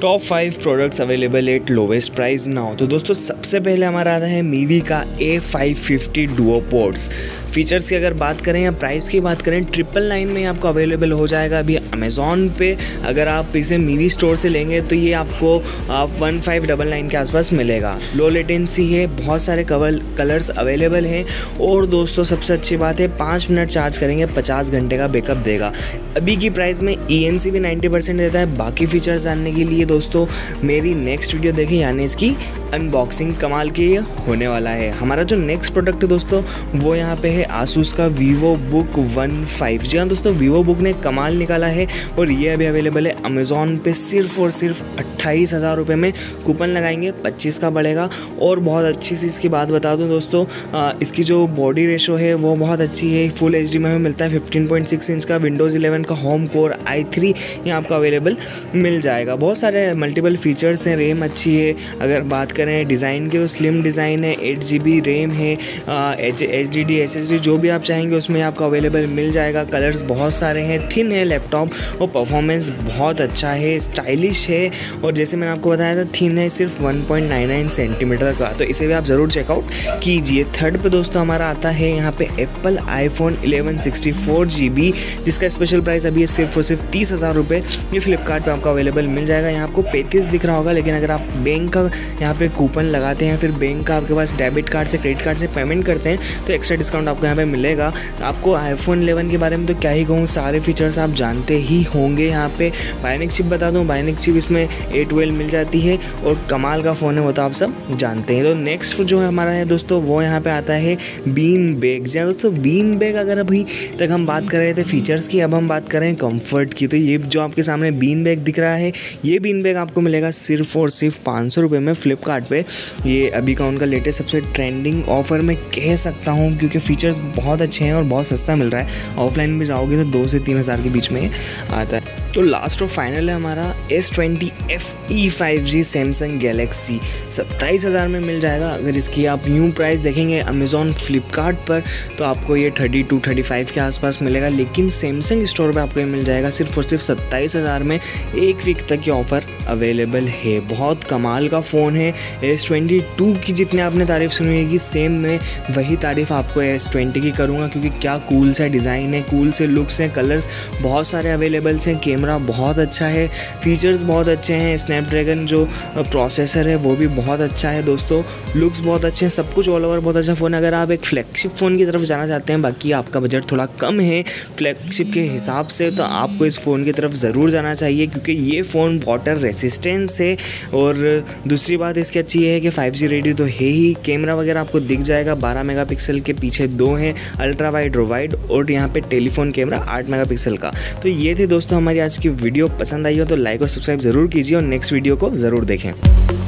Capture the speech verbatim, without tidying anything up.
Top five products available at lowest price now. तो दोस्तों सबसे पहले हमारा आता है मीवी का A five fifty duo ports. Features की अगर बात करें या प्राइस की बात करें, ट्रिपल नाइन में आपको अवेलेबल हो जाएगा अभी अमेज़ॉन पे। अगर आप इसे मीवी स्टोर से लेंगे तो ये आपको वन फाइव डबल नाइन के आसपास मिलेगा। लो लेटेंसी है, बहुत सारे कवर कलर्स अवेलेबल हैं और दोस्तों सबसे अच्छी बात है पाँच मिनट चार्ज करेंगे पचास घंटे का बैकअप देगा। अभी की प्राइस में ई एन सी भी नाइन्टी परसेंट देता है। बाकी फीचर्स जानने के लिए दोस्तों मेरी नेक्स्ट वीडियो देखें, यानी इसकी अनबॉक्सिंग कमाल की होने वाला है। हमारा जो नेक्स्ट प्रोडक्ट है दोस्तों वो यहाँ पे है आसूस का वीवो बुक वन फाइव। जी हाँ दोस्तों, वीवो बुक ने कमाल निकाला है और ये अभी अवेलेबल है अमेज़ॉन पे सिर्फ और सिर्फ अट्ठाईस हज़ार रुपये में। कूपन लगाएंगे पच्चीस का बढ़ेगा। और बहुत अच्छी सी इसकी बात बता दूं दोस्तों, आ, इसकी जो बॉडी रेशो है वो बहुत अच्छी है। फुल एच डी में मिलता है। फिफ्टीन पॉइंट सिक्स इंच का विंडोज़ इलेवन का होम कोर आई थ्री यहाँ आपको अवेलेबल मिल जाएगा। बहुत सारे मल्टीपल फीचर्स हैं। रैम अच्छी है। अगर बात करें डिज़ाइन की तो स्लिम डिज़ाइन है। एट जी बी रैम है। H H D D S S D जो भी आप चाहेंगे उसमें आपको अवेलेबल मिल जाएगा। कलर्स बहुत सारे हैं। थिन है लैपटॉप और परफॉर्मेंस बहुत अच्छा है, स्टाइलिश है। और जैसे मैंने आपको बताया था थिन है सिर्फ one point nine nine centimeter का, तो इसे भी आप ज़रूर चेकआउट कीजिए। थर्ड पे दोस्तों हमारा आता है यहाँ पे Apple iPhone eleven sixty four G B, जिसका स्पेशल प्राइस अभी है सिर्फ और सिर्फ तीस हज़ार रुपये। ये फ्लिपकार्ट पे आपको अवेलेबल मिल जाएगा। यहाँ आपको पैंतीस दिख रहा होगा, लेकिन अगर आप बैंक का यहाँ पे कूपन लगाते हैं, फिर बैंक का आपके पास डेबिट कार्ड से क्रेडिट कार्ड से पेमेंट करते हैं तो एक्स्ट्रा डिस्काउंट आपको यहाँ पे मिलेगा। आपको आईफोन इलेवन के बारे में तो क्या ही कहूँ, सारे फीचर्स आप जानते ही होंगे। यहाँ पे बायोनिक चिप बता दूँ, बायोनिक चिप इसमें ए ट्वेल्व मिल जाती है और कमाल का फ़ोन है, वो तो आप सब जानते हैं। तो नेक्स्ट जो है हमारा है दोस्तों वो यहाँ पे आता है बीन बैग। जी दोस्तों, बीन बैग अगर अभी तक हम बात कर रहे थे फीचर्स की, अब हम बात करें कंफर्ट की। तो ये जो आपके सामने बीन बैग दिख रहा है, ये बीन बैग आपको मिलेगा सिर्फ और सिर्फ पाँच सौ रुपये में फ्लिपकार्ट पे। ये अभी का उनका लेटेस्ट सबसे ट्रेंडिंग ऑफर मैं कह सकता हूँ, क्योंकि फीचर्स बहुत अच्छे हैं और बहुत सस्ता मिल रहा है। ऑफलाइन में जाओगे तो दो से तीन हज़ार के बीच में आता है। तो लास्ट और फाइनल है हमारा S twenty F E five G Samsung Galaxy. सत्ताईस हज़ार में मिल जाएगा। अगर इसकी आप न्यू प्राइस देखेंगे अमेज़ॉन फ्लिपकार्ट पर तो आपको ये थर्टी टू थर्टी फाइव के आसपास मिलेगा, लेकिन सैमसंग स्टोर पे आपको ये मिल जाएगा सिर्फ और सिर्फ सत्ताईस हज़ार में। एक वीक तक ये ऑफ़र अवेलेबल है। बहुत कमाल का फ़ोन है। एस ट्वेंटी टू की जितनी आपने तारीफ़ सुनी होगी, सेम मैं वही तारीफ़ आपको एस ट्वेंटी की करूँगा, क्योंकि क्या कूल सा डिज़ाइन है, कूल से लुक्स हैं, कलर्स बहुत सारे अवेलेबल्स हैं, कैमरा बहुत अच्छा है, फीचर्स बहुत अच्छे हैं। स्नैपड्रैगन जो प्रोसेसर है वो भी बहुत अच्छा है दोस्तों। लुक्स बहुत अच्छे हैं, सब कुछ ऑल ओवर बहुत अच्छा फ़ोन। अगर आप एक फ्लैगशिप फ़ोन की तरफ जाना चाहते हैं, बाकी आपका बजट थोड़ा कम है फ्लैगशिप के हिसाब से, तो आपको इस फ़ोन की तरफ ज़रूर जाना चाहिए, क्योंकि ये फ़ोन वाटर रेसिस्टेंस है। और दूसरी बात इसकी अच्छी है कि फाइव जी रेडी तो है ही। कैमरा वगैरह आपको दिख जाएगा, बारह मेगापिक्सल के पीछे दो हैं, अल्ट्रा वाइड रो वाइड, और यहाँ पे टेलीफोन कैमरा आठ मेगापिक्सल का। तो ये थे दोस्तों हमारी आज की वीडियो। पसंद आई हो तो लाइक और सब्सक्राइब ज़रूर कीजिए और नेक्स्ट वीडियो को ज़रूर देखें।